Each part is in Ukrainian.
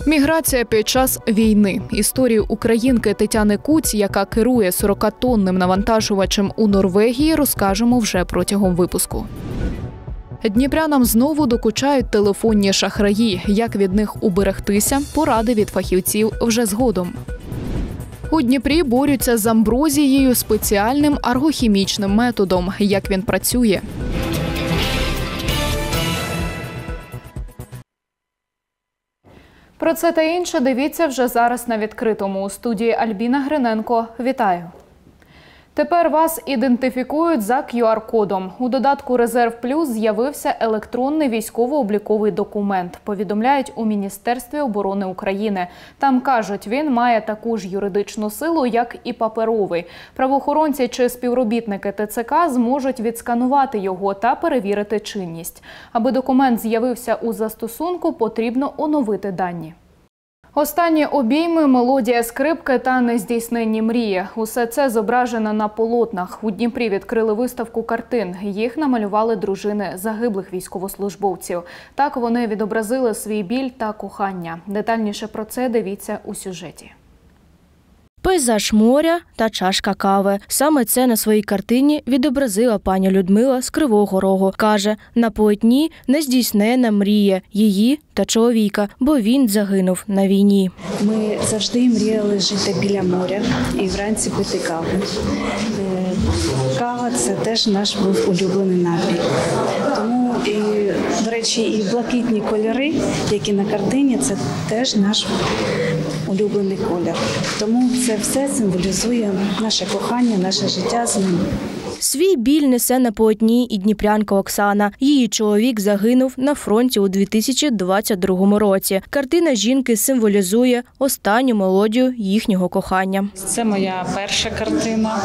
Міграція під час війни. Історію українки Тетяни Куць, яка керує 40-тонним навантажувачем у Норвегії, розкажемо вже протягом випуску. Дніпрянам знову докучають телефонні шахраї. Як від них уберегтися? Поради від фахівців вже згодом. У Дніпрі борються з амброзією спеціальним аргохімічним методом. Як він працює? Про це та інше дивіться вже зараз на відкритому. У студії Альбіна Гриненко. Вітаю! Тепер вас ідентифікують за QR-кодом. У додатку «Резерв Плюс» з'явився електронний військово-обліковий документ, повідомляють у Міністерстві оборони України. Там кажуть, він має таку ж юридичну силу, як і паперовий. Правоохоронці чи співробітники ТЦК зможуть відсканувати його та перевірити чинність. Аби документ з'явився у застосунку, потрібно оновити дані. Останні обійми, мелодія скрипки та нездійсненні мрії. Усе це зображено на полотнах. У Дніпрі відкрили виставку картин. Їх намалювали дружини загиблих військовослужбовців. Так вони відобразили свій біль та кохання. Детальніше про це дивіться у сюжеті. Пейзаж моря та чашка кави. Саме це на своїй картині відобразила пані Людмила з Кривого Рогу. Каже, на полотні нездійсненна мрія її та чоловіка, бо він загинув на війні. Ми завжди мріяли жити біля моря і вранці пити каву. Кава – це теж наш був улюблений напій. Тому, до речі, і блакитні кольори, які на картині, це теж наш улюблений колір. Тому це все символізує наше кохання, наше життя з ним. Свій біль несе на полотні і дніпрянка Оксана. Її чоловік загинув на фронті у 2022 році. Картина жінки символізує останню мелодію їхнього кохання. Це моя перша картина.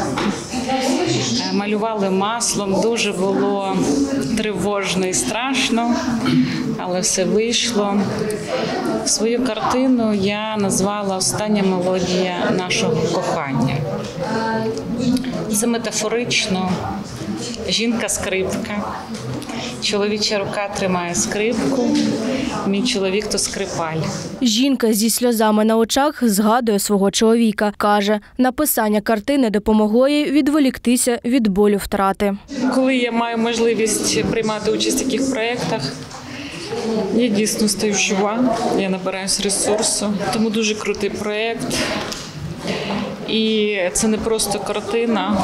Малювали маслом, дуже було тривожно і страшно, але все вийшло. Свою картину я назвала «Остання мелодія нашого кохання». Це метафорично. Жінка-скрипка, чоловіча рука тримає скрипку, мій чоловік – то скрипаль. Жінка зі сльозами на очах згадує свого чоловіка. Каже, написання картини допомогло їй відволіктися від болю втрати. Коли я маю можливість приймати участь в таких проєктах, я дійсно стаю жива, я набираюсь ресурсу. Тому дуже крутий проєкт. І це не просто картина,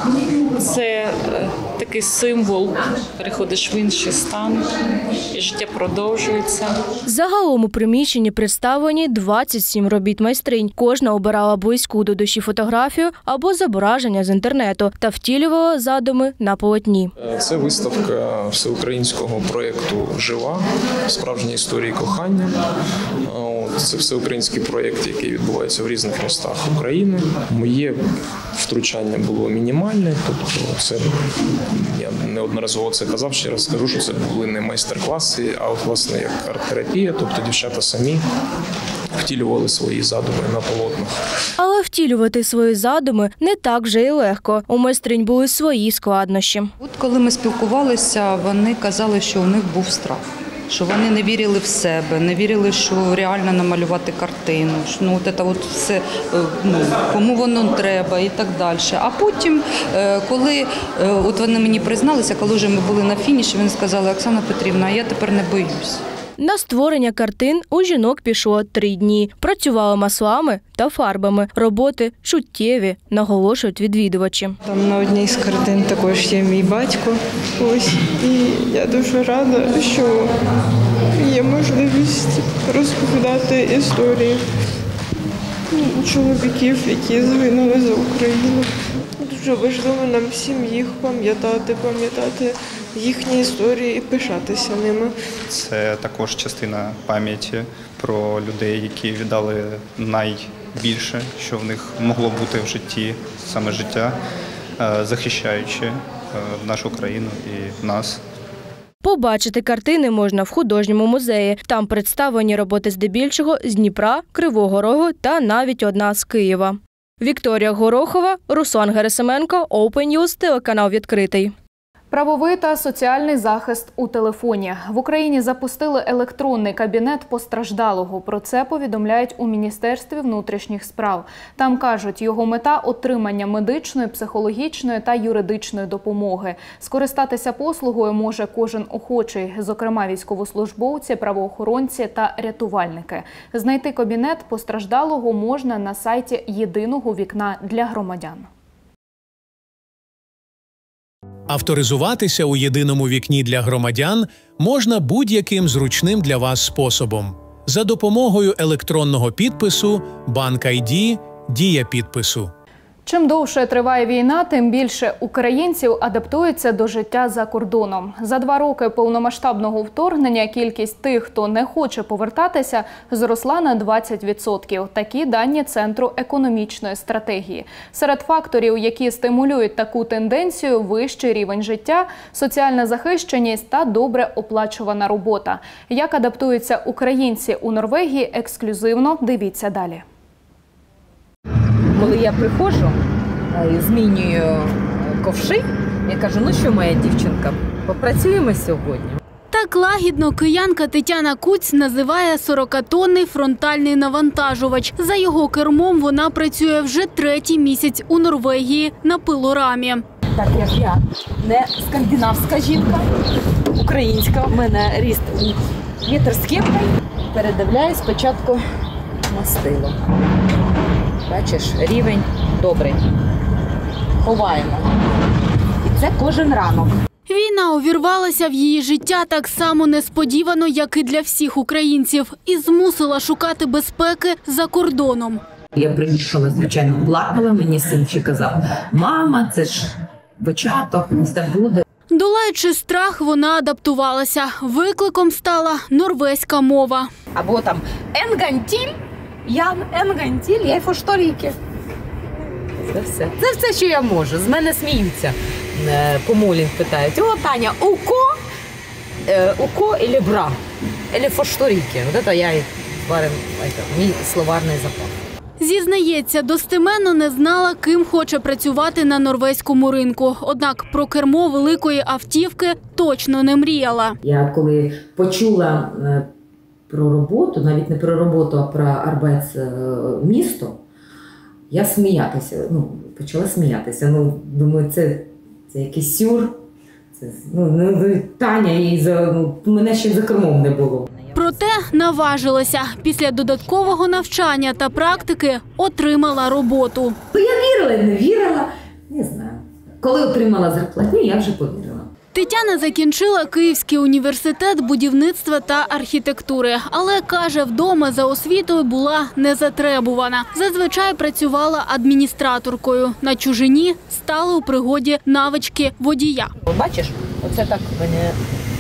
це такий символ. Переходиш в інший стан, і життя продовжується. Загалом у приміщенні представлені 27 робіт майстринь. Кожна обирала близьку до душі фотографію або зображення з інтернету та втілювала задуми на полотні. Це виставка всеукраїнського проєкту «Жива. Справжні історії кохання». Це всеукраїнський проєкт, який відбувається в різних містах України. Моє втручання було мінімальне, тобто це, я неодноразово це казав, ще раз скажу, що це були не майстер-класи, а от, власне, як арт-терапія, тобто дівчата самі втілювали свої задуми на полотнах. Але втілювати свої задуми не так вже і легко. У майстринь були свої складнощі. От коли ми спілкувалися, вони казали, що у них був страх. Що вони не вірили в себе, не вірили, що реально намалювати картину, що все, кому воно треба і так далі. А потім, коли вони мені призналися, коли вже ми були на фініші, вони сказали: Оксана Петрівна, я тепер не боюсь. На створення картин у жінок пішло 3 дні. Працювали маслами та фарбами. Роботи чуттєві, наголошують відвідувачі. Там на одній з картин також є мій батько. Ось. І я дуже рада, що є можливість розповідати історії чоловіків, які загинули за Україну. Дуже важливо нам всім їх пам'ятати їхні історії і пишатися ними. Це також частина пам'яті про людей, які віддали найбільше, що в них могло бути в житті, саме життя, захищаючи нашу країну і нас. Побачити картини можна в художньому музеї. Там представлені роботи здебільшого з Дніпра, Кривого Рогу та навіть одна з Києва. Вікторія Горохова, Руслан Герасименко, Open News, телеканал «Відкритий». Правовий та соціальний захист у телефоні. В Україні запустили електронний кабінет постраждалого. Про це повідомляють у Міністерстві внутрішніх справ. Там кажуть, його мета – отримання медичної, психологічної та юридичної допомоги. Скористатися послугою може кожен охочий, зокрема військовослужбовці, правоохоронці та рятувальники. Знайти кабінет постраждалого можна на сайті Єдиного вікна для громадян. Авторизуватися у Єдиному вікні для громадян можна будь-яким зручним для вас способом. За допомогою електронного підпису, BankID, дія підпису. Чим довше триває війна, тим більше українців адаптуються до життя за кордоном. За 2 роки повномасштабного вторгнення кількість тих, хто не хоче повертатися, зросла на 20%. Такі дані Центру економічної стратегії. Серед факторів, які стимулюють таку тенденцію – вищий рівень життя, соціальна захищеність та добре оплачувана робота. Як адаптуються українці у Норвегії, ексклюзивно дивіться далі. Коли я приходжу, змінюю ковши, я кажу, ну що, моя дівчинка, попрацюємо сьогодні. Так лагідно киянка Тетяна Куць називає 40-тонний фронтальний навантажувач. За його кермом вона працює вже 3-й місяць у Норвегії на пилорамі. Так як я не скандинавська жінка, українська, в мене ріст метр з кепкою, передивляю спочатку мастило. Бачиш, рівень добрий. Ховаємо. І це кожен ранок. Війна увірвалася в її життя так само несподівано, як і для всіх українців, і змусила шукати безпеки за кордоном. Я приїхала, звичайно, плакала, мені син ще казав, мама, це ж початок, це буде. Долаючи страх, вона адаптувалася. Викликом стала норвезька мова. Або там «енгантіль», «ян енгантіль», «я фошторіки». Це все. Це все, що я можу. З мене сміються. По молі питають, о, Таня, уко или бра, или фошторіки. От це я і варим, мій словарний запас. Зізнається, достеменно не знала, ким хоче працювати на норвезькому ринку. Однак про кермо великої автівки точно не мріяла. Я коли почула про роботу, навіть не про роботу, а про арбайцмісто, я почала сміятися. Думаю, це якийсь сюр. Таня, мене ще за кермом не було. Проте наважилася. Після додаткового навчання та практики отримала роботу. Я вірила, не вірила, не знаю. Коли отримала зарплатню, я вже повірила. Тетяна закінчила Київський університет будівництва та архітектури. Але, каже, вдома за освітою була не затребувана. Зазвичай працювала адміністраторкою. На чужині стали у пригоді навички водія. Бачиш, оце так мене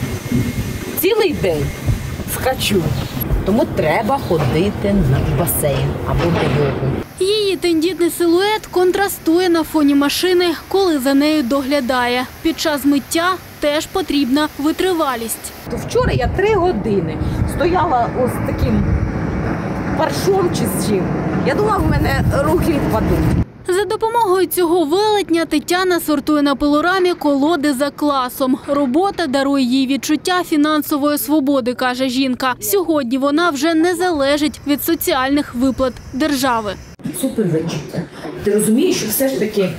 цілий день скачу. Тому треба ходити на басейн або на йогу. Її тендітний силует контрастує на фоні машини, коли за нею доглядає. Під час миття теж потрібна витривалість. Вчора я 3 години стояла ось таким паршом чи з чим. Я думала, в мене руки відпадуть. За допомогою цього велетня Тетяна сортує на пилорамі колоди за класом. Робота дарує їй відчуття фінансової свободи, каже жінка. Сьогодні вона вже не залежить від соціальних виплат держави. Супер відчуття. Ти розумієш, що все ж таки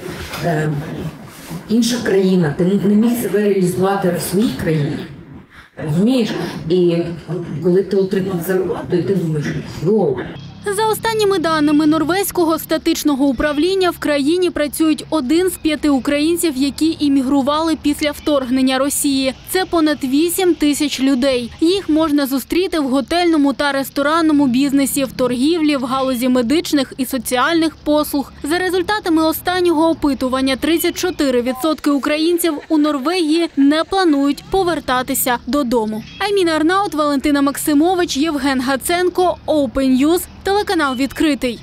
інша країна. Ти не міг себе реалізувати в своїй країні. Розумієш? І коли ти отримав зарплату, і ти думаєш, вау. За останніми даними Норвезького статичного управління, в країні працюють 1 з 5 українців, які іммігрували після вторгнення Росії. Це понад 8 тисяч людей. Їх можна зустріти в готельному та ресторанному бізнесі, в торгівлі, в галузі медичних і соціальних послуг. За результатами останнього опитування 34% українців у Норвегії не планують повертатися додому. Айміна Арнаут, Валентина Максимович, Євген Гаценко, Open News, телеканал «Відкритий».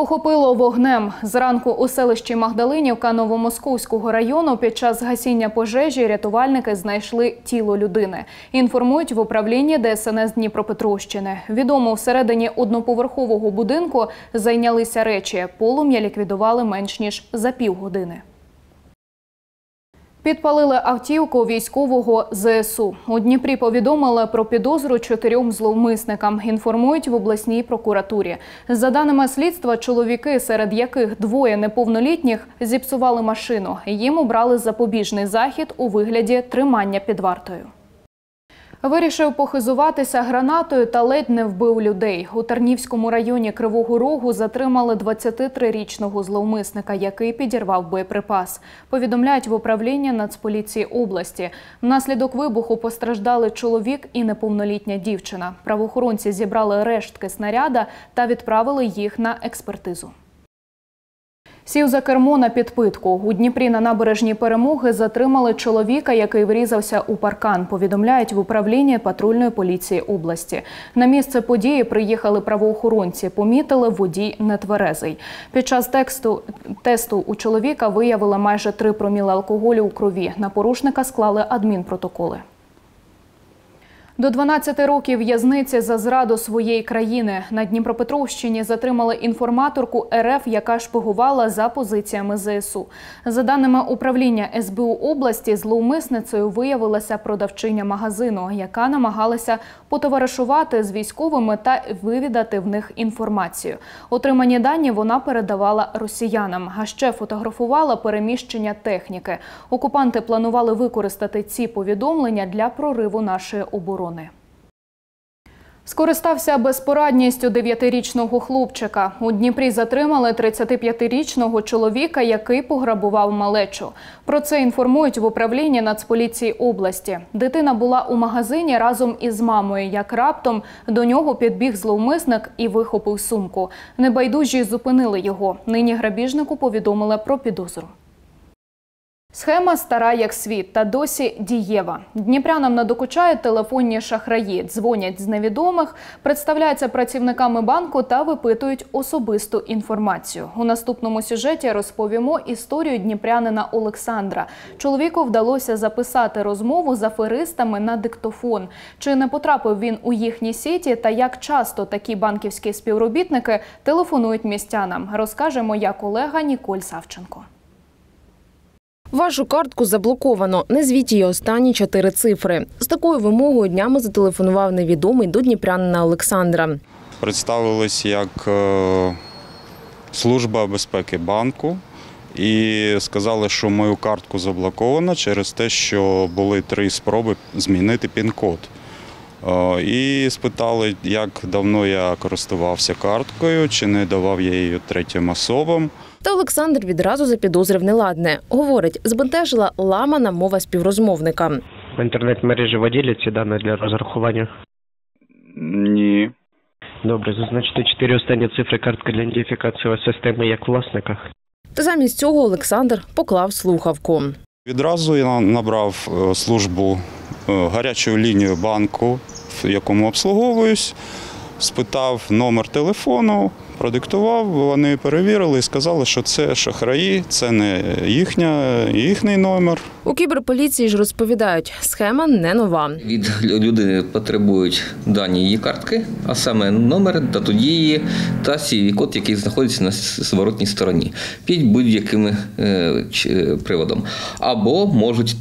Охопило вогнем. Зранку у селищі Магдалинівка Новомосковського району під час гасіння пожежі рятувальники знайшли тіло людини. Інформують в управлінні ДСНС Дніпропетровщини. Відомо, всередині одноповерхового будинку зайнялися речі. Полум'я ліквідували менш ніж за півгодини. Підпалили автівку військового ЗСУ. У Дніпрі повідомили про підозру 4 зловмисникам, інформують в обласній прокуратурі. За даними слідства, чоловіки, серед яких 2 неповнолітніх, зіпсували машину. Їм обрали запобіжний захід у вигляді тримання під вартою. Вирішив похизуватися гранатою та ледь не вбив людей. У Тарнівському районі Кривого Рогу затримали 23-річного зловмисника, який підірвав боєприпас. Повідомляють в управлінні Нацполіції області. Внаслідок вибуху постраждали чоловік і неповнолітня дівчина. Правоохоронці зібрали рештки снаряда та відправили їх на експертизу. Сів за кермо на підпитку. У Дніпрі на набережній Перемоги затримали чоловіка, який врізався у паркан, повідомляють в управлінні патрульної поліції області. На місце події приїхали правоохоронці, помітили, водій нетверезий. Під час тесту у чоловіка виявили майже 3 проміли алкоголю у крові. На порушника склали адмінпротоколи. До 12 років в'язниці за зраду своєї країни. На Дніпропетровщині затримали інформаторку РФ, яка шпигувала за позиціями ЗСУ. За даними управління СБУ області, зловмисницею виявилася продавчиня магазину, яка намагалася потоваришувати з військовими та вивідати в них інформацію. Отримані дані вона передавала росіянам, а ще фотографувала переміщення техніки. Окупанти планували використати ці повідомлення для прориву нашої оборони. Скористався безпорадністю 9-річного хлопчика. У Дніпрі затримали 35-річного чоловіка, який пограбував малечу. Про це інформують в управлінні Нацполіції області. Дитина була у магазині разом із мамою, як раптом до нього підбіг зловмисник і вихопив сумку. Небайдужі зупинили його. Нині грабіжнику повідомили про підозру. Схема стара як світ та досі дієва. Дніпрянам надокучають телефонні шахраї, дзвонять з невідомих, представляються працівниками банку та випитують особисту інформацію. У наступному сюжеті розповімо історію дніпрянина Олександра. Чоловіку вдалося записати розмову з аферистами на диктофон. Чи не потрапив він у їхні сіті та як часто такі банківські співробітники телефонують містянам, розкаже моя колега Ніколь Савченко. Вашу картку заблоковано. Назвіть її останні 4 цифри. З такою вимогою днями зателефонував невідомий до дніпрянина Олександра. Представились як служба безпеки банку і сказали, що мою картку заблоковано через те, що були 3 спроби змінити пін-код. І спитали, як давно я користувався карткою, чи не давав я її третім особам. Та Олександр відразу запідозрив неладне. Говорить, збентежила ламана мова співрозмовника. В інтернет-мережі ви діляться дані для розрахування? Ні. Добре, зазначте 4 останні цифри картки для ідентифікації системи як власника. Та замість цього Олександр поклав слухавку. Відразу я набрав службу гарячою лінією банку, в якому обслуговуюсь, спитав номер телефону, продиктував, вони перевірили і сказали, що це шахраї, це не їхній номер. У кіберполіції ж розповідають, схема не нова. Від людини потребують дані її картки, а саме номер, дату дії та CVV-код, який знаходиться на зворотній стороні, під будь-яким приводом. Або можуть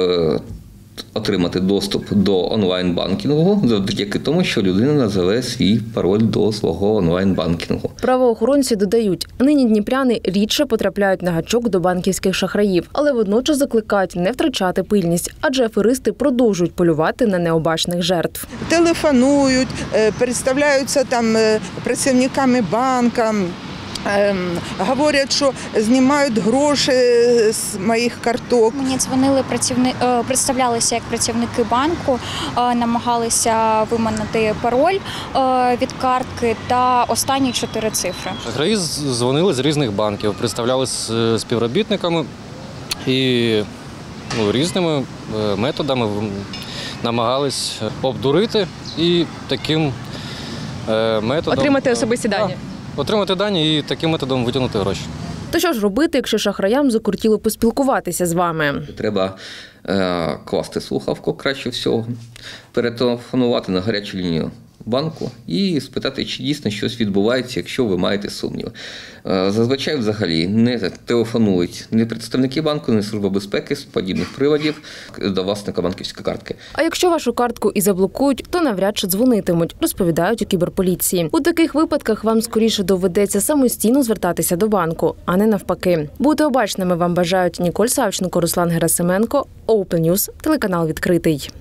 отримати доступ до онлайн-банкінгу завдяки тому, що людина називе свій пароль до свого онлайн-банкінгу. Правоохоронці додають, нині дніпряни рідше потрапляють на гачок до банківських шахраїв, але водночас закликають не втрачати пильність, адже аферисти продовжують полювати на необачних жертв. Телефонують, представляються там працівниками банка, говорять, що знімають гроші з моїх карток. Мені дзвонили представлялися як працівники банку, намагалися виманити пароль від картки та останні 4 цифри. Шахраї дзвонили з різних банків, представлялися співробітниками і різними методами намагались обдурити і таким методом... Отримати особисті дані. отримати дані і таким методом витягнути гроші. То що ж робити, якщо шахраям закортіло поспілкуватися з вами? Треба класти слухавку краще всього, перетелефонувати на гарячу лінію банку і спитати, чи дійсно щось відбувається, якщо ви маєте сумніви. Зазвичай взагалі не телефонують ні представники банку, ні Служба безпеки з подібних приводів до власника банківської картки. А якщо вашу картку і заблокують, то навряд чи дзвонитимуть, розповідають у кіберполіції. У таких випадках вам скоріше доведеться самостійно звертатися до банку, а не навпаки. Бути обачними вам бажають Ніколь Савченко, Руслан Герасименко, Open News, телеканал «Відкритий».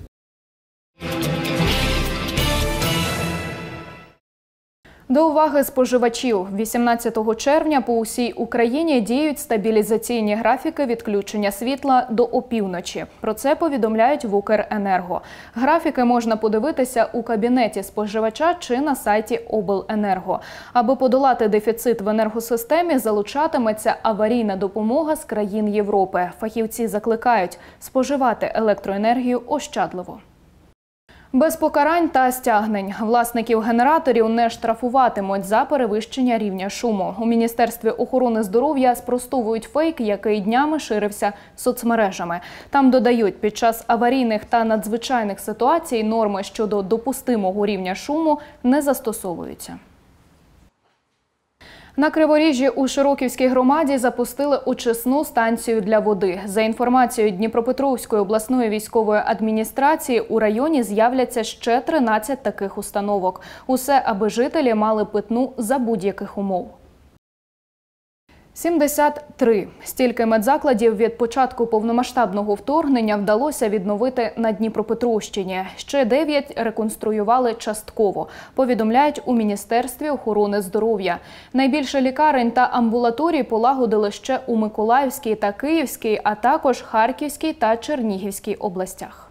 До уваги споживачів. 18 червня по усій Україні діють стабілізаційні графіки відключення світла до опівночі. Про це повідомляють в Укренерго. Графіки можна подивитися у кабінеті споживача чи на сайті Обленерго. Аби подолати дефіцит в енергосистемі, залучатиметься аварійна допомога з країн Європи. Фахівці закликають споживати електроенергію ощадливо. Без покарань та стягнень. Власників генераторів не штрафуватимуть за перевищення рівня шуму. У Міністерстві охорони здоров'я спростовують фейк, який днями ширився соцмережами. Там додають, під час аварійних та надзвичайних ситуацій норми щодо допустимого рівня шуму не застосовуються. На Криворіжжі у Широківській громаді запустили очисну станцію для води. За інформацією Дніпропетровської обласної військової адміністрації, у районі з'являться ще 13 таких установок. Усе, аби жителі мали питну за будь-яких умов. 73. Стільки медзакладів від початку повномасштабного вторгнення вдалося відновити на Дніпропетровщині. Ще 9 реконструювали частково, повідомляють у Міністерстві охорони здоров'я. Найбільше лікарень та амбулаторій полагодили ще у Миколаївській та Київській, а також Харківській та Чернігівській областях.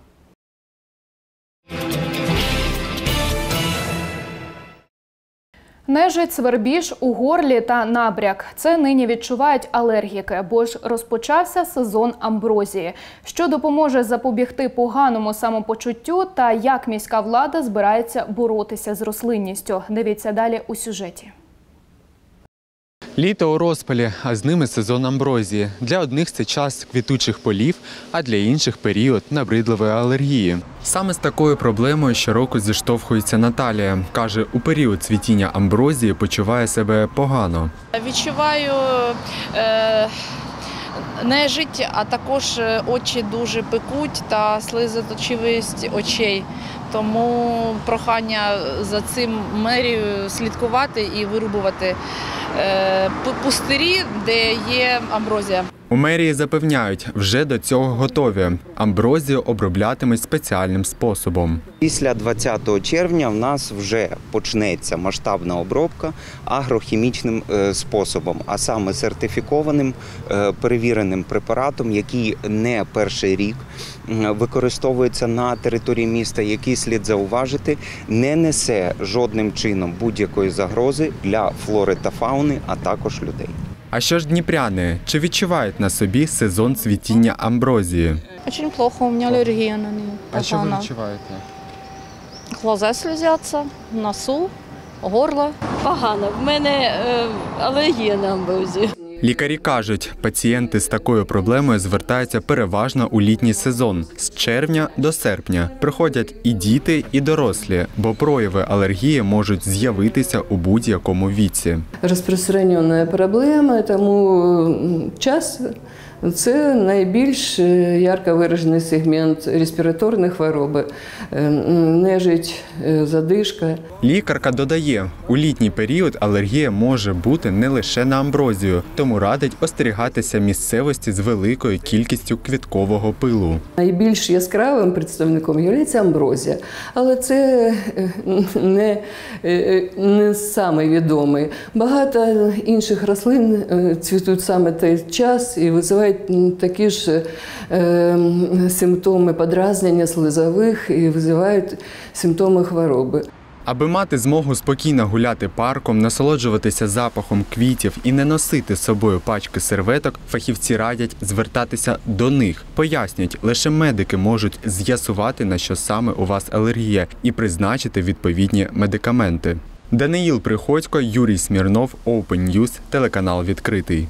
Нежить, свербіж у горлі та набряк – це нині відчувають алергіки, бо ж розпочався сезон амброзії. Що допоможе запобігти поганому самопочуттю та як міська влада збирається боротися з рослинністю? Дивіться далі у сюжеті. Літо у розпалі, а з ними сезон амброзії. Для одних це час квітучих полів, а для інших – період набридливої алергії. Саме з такою проблемою щороку зіштовхується Наталія. Каже, у період цвітіння амброзії почуває себе погано. Відчуваю нежить, а також очі дуже пекуть та слизоточивість очей. Тому прохання за цим мерію слідкувати і вирубувати пустирі, де є амброзія. У мерії запевняють, вже до цього готові. Амброзію оброблятимуть спеціальним способом. Після 20 червня в нас вже почнеться масштабна обробка агрохімічним способом, а саме сертифікованим, перевіреним препаратом, який не перший рік використовується на території міста, який, слід зауважити, не несе жодним чином будь-якої загрози для флори та фауни, а також людей. А що ж дніпряни? Чи відчувають на собі сезон цвітіння амброзії? Дуже плохо, у мене алергія на неї. А що ви відчуваєте? Глаза сльозяться, носу, горло. Погано, в мене алергія на амброзію. Лікарі кажуть, пацієнти з такою проблемою звертаються переважно у літній сезон – з червня до серпня. Приходять і діти, і дорослі, бо прояви алергії можуть з'явитися у будь-якому віці. Розпространена проблема, тому час – це найбільш ярко виражений сегмент респіраторної хвороби, нежить, задишка. Лікарка додає, у літній період алергія може бути не лише на амброзію, тому радить остерігатися місцевості з великою кількістю квіткового пилу. Найбільш яскравим представником є амброзія, але це не самий відомий. Багато інших рослин цвітуть саме той час і викликають такі ж симптоми подразнення слизових і викликають симптоми хвороби. Аби мати змогу спокійно гуляти парком, насолоджуватися запахом квітів і не носити з собою пачки серветок, фахівці радять звертатися до них. Пояснюють, лише медики можуть з'ясувати, на що саме у вас алергія, і призначити відповідні медикаменти. Даниїл Приходько, Юрій Смірнов, Open News, телеканал «Відкритий».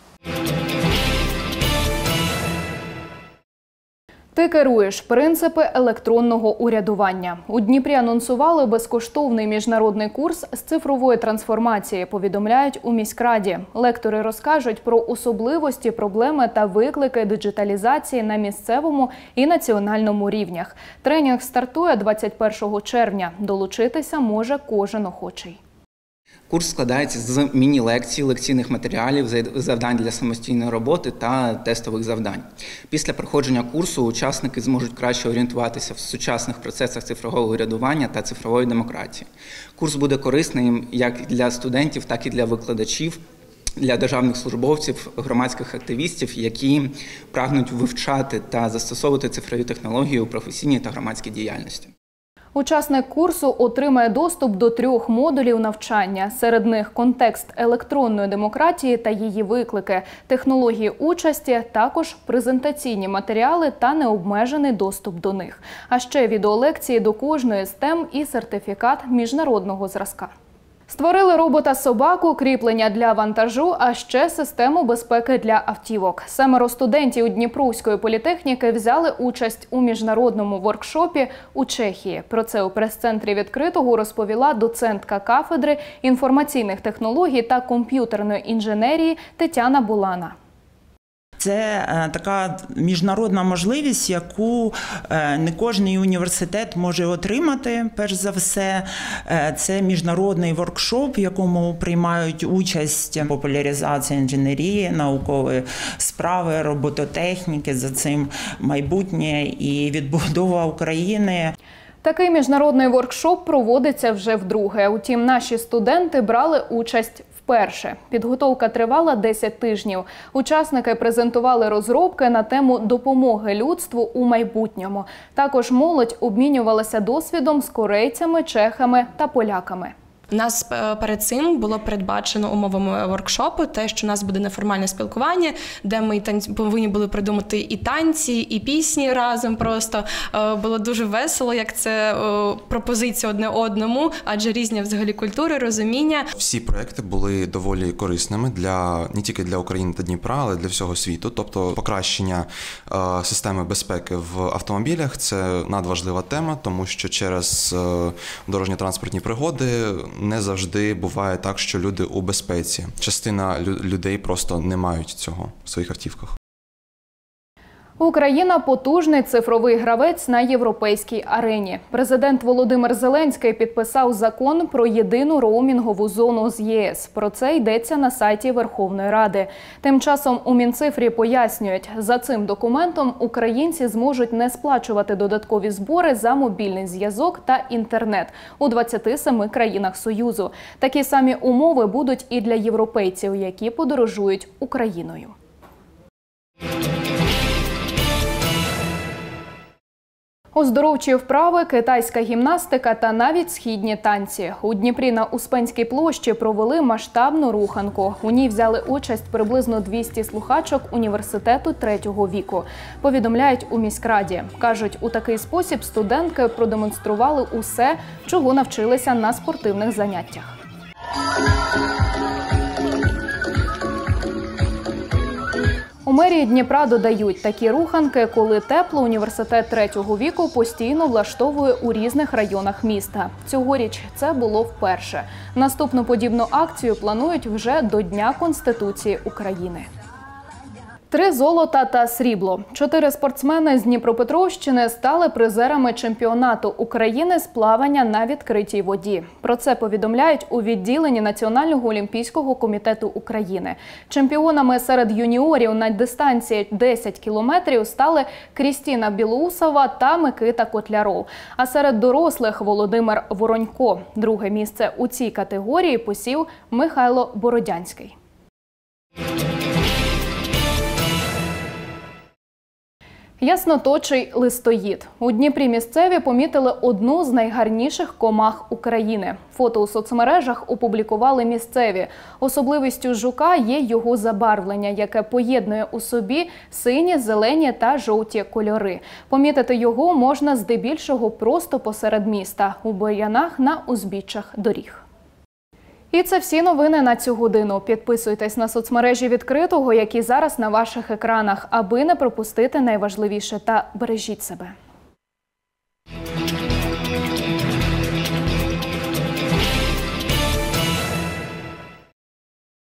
Ти керуєш. Принципи електронного урядування. У Дніпрі анонсували безкоштовний міжнародний курс з цифрової трансформації, повідомляють у міськраді. Лектори розкажуть про особливості, проблеми та виклики диджиталізації на місцевому і національному рівнях. Тренінг стартує 21 червня. Долучитися може кожен охочий. Курс складається з міні-лекцій, лекційних матеріалів, завдань для самостійної роботи та тестових завдань. Після проходження курсу учасники зможуть краще орієнтуватися в сучасних процесах цифрового урядування та цифрової демократії. Курс буде корисним як для студентів, так і для викладачів, для державних службовців, громадських активістів, які прагнуть вивчати та застосовувати цифрові технології у професійній та громадській діяльності. Учасник курсу отримає доступ до 3 модулів навчання. Серед них контекст електронної демократії та її виклики, технології участі, також презентаційні матеріали та необмежений доступ до них. А ще відеолекції до кожної з тем і сертифікат міжнародного зразка. Створили робота-собаку, кріплення для вантажу, а ще систему безпеки для автівок. 7 студентів Дніпровської політехніки взяли участь у міжнародному воркшопі у Чехії. Про це у прес-центрі «Відкритого» розповіла доцентка кафедри інформаційних технологій та комп'ютерної інженерії Тетяна Булана. Це така міжнародна можливість, яку не кожен університет може отримати, перш за все. Це міжнародний воркшоп, в якому приймають участь популяризація інженерії, наукової справи, робототехніки, за цим майбутнє і відбудова України. Такий міжнародний воркшоп проводиться вже вдруге. Утім, наші студенти брали участь вперше. Підготовка тривала 10 тижнів. Учасники презентували розробки на тему допомоги людству у майбутньому. Також молодь обмінювалася досвідом з корейцями, чехами та поляками. У нас перед цим було передбачено умовами воркшопу те, що у нас буде неформальне спілкування, де ми повинні були придумати і танці, і пісні разом просто. Було дуже весело, як це пропозиція одне одному, адже різні взагалі культури, розуміння. Всі проекти були доволі корисними не тільки для України та Дніпра, але й для всього світу. Тобто покращення системи безпеки в автомобілях – це надважлива тема, тому що через дорожньо-транспортні пригоди не завжди буває так, що люди у безпеці. Частина людей просто не мають цього в своїх автівках. Україна – потужний цифровий гравець на європейській арені. Президент Володимир Зеленський підписав закон про єдину роумінгову зону з ЄС. Про це йдеться на сайті Верховної Ради. Тим часом у Мінцифрі пояснюють, за цим документом українці зможуть не сплачувати додаткові збори за мобільний зв'язок та інтернет у 27 країнах Союзу. Такі самі умови будуть і для європейців, які подорожують Україною. Оздоровчі вправи, китайська гімнастика та навіть східні танці. У Дніпрі на Успенській площі провели масштабну руханку. У ній взяли участь приблизно 200 слухачок університету 3-го віку. Повідомляють у міськраді. Кажуть, у такий спосіб студентки продемонстрували усе, чого навчилися на спортивних заняттях. У мерії Дніпра додають, такі руханки, коли тепло, університет 3-го віку постійно влаштовує у різних районах міста. Цьогоріч це було вперше. Наступну подібну акцію планують вже до Дня Конституції України. 3 золота та срібло. 4 спортсмени з Дніпропетровщини стали призерами чемпіонату України з плавання на відкритій воді. Про це повідомляють у відділенні Національного олімпійського комітету України. Чемпіонами серед юніорів на дистанції 10 кілометрів стали Крістіна Білоусова та Микита Котляров. А серед дорослих – Володимир Воронько. Друге місце у цій категорії посів Михайло Бородянський. Ясноточий листоїд. У Дніпрі місцеві помітили одну з найгарніших комах України. Фото у соцмережах опублікували місцеві. Особливістю жука є його забарвлення, яке поєднує у собі сині, зелені та жовті кольори. Помітити його можна здебільшого просто посеред міста, у бур'янах на узбіччях доріг. І це всі новини на цю годину. Підписуйтесь на соцмережі відкритого, які зараз на ваших екранах, аби не пропустити найважливіше, та бережіть себе.